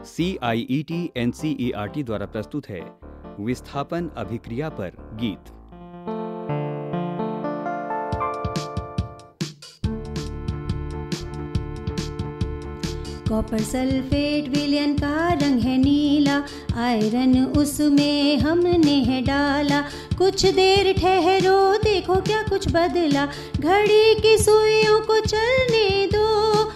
CIET NCERT द्वारा प्रस्तुत है विस्थापन अभिक्रिया पर गीत। कॉपर सल्फेट विलयन का रंग है नीला, आयरन उसमें हमने है डाला। कुछ देर ठहरो देखो क्या कुछ बदला, घड़ी की सुइयों को चलने दो।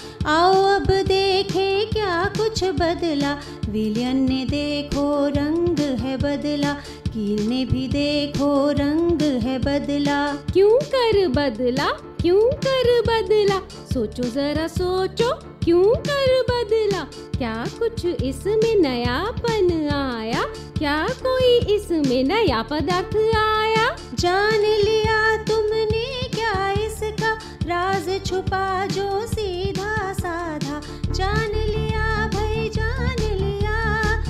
आओ अब देखें क्या कुछ बदला, विलयन ने देखो रंग है बदला, कील ने भी देखो रंग है बदला। क्यों कर बदला, क्यों कर बदला, सोचो जरा सोचो क्यों कर बदला। क्या कुछ इसमें नयापन आया, क्या कोई इसमें नया पदार्थ आया। जान लिया तुमने क्या इसका राज छुपा जो सीधा साधा। जान लिया भाई जान लिया,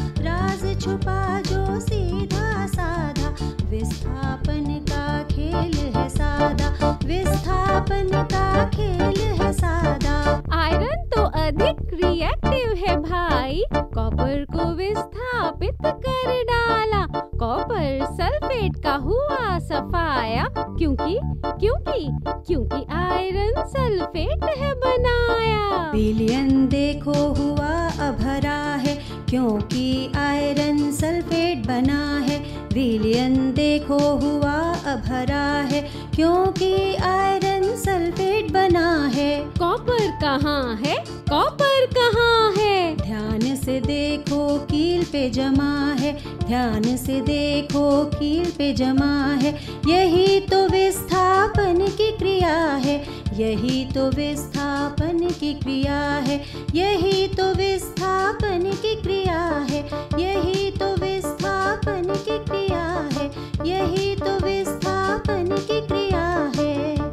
राज छुपा जो सीधा साधा। विस्थापन का खेल है सादा, विस्थापन का खेल है सादा। आयरन तो अधिक रिएक्टिव है भाई, कॉपर को विस्थापित कर डाला। कॉपर सल्फेट का हुआ सफाया, क्योंकि क्योंकि क्योंकि आयरन सल्फेट है बनाया। विलयन देखो हुआ अभरा है, क्योंकि आयरन सल्फेट बना है। विलयन देखो हुआ अभरा है, क्योंकि आयरन सल्फेट बना है। कॉपर कहाँ है, कॉपर कहाँ है। ध्यान से देखो कील पे जमा है, ध्यान से देखो कील पे जमा है। यही तो विस्थापन की क्रिया है, यही तो विस्थापन की क्रिया है, यही तो विस्थापन की क्रिया है, यही तो विस्थापन की क्रिया है, यही तो विस्थापन की क्रिया है।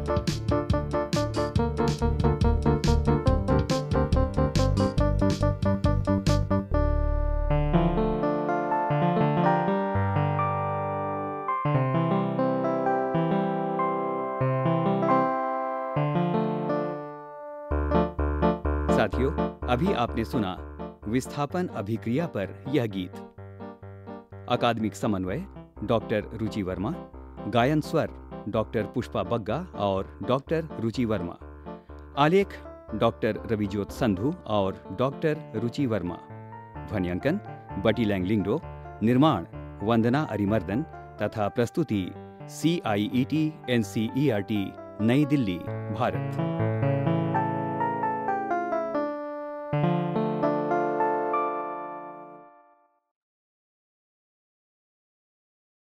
साथियों, अभी आपने सुना विस्थापन अभिक्रिया पर यह गीत। अकादमिक समन्वय डॉक्टर रुचि वर्मा, गायन स्वर डॉक्टर पुष्पा बग्गा और डॉक्टर रुचि वर्मा, आलेख डॉक्टर रविजोत संधू और डॉक्टर रुचि वर्मा, ध्वनियांकन बटी लैंगलिंगडो, निर्माण वंदना अरिमर्दन तथा प्रस्तुति CIET NCERT नई दिल्ली, भारत।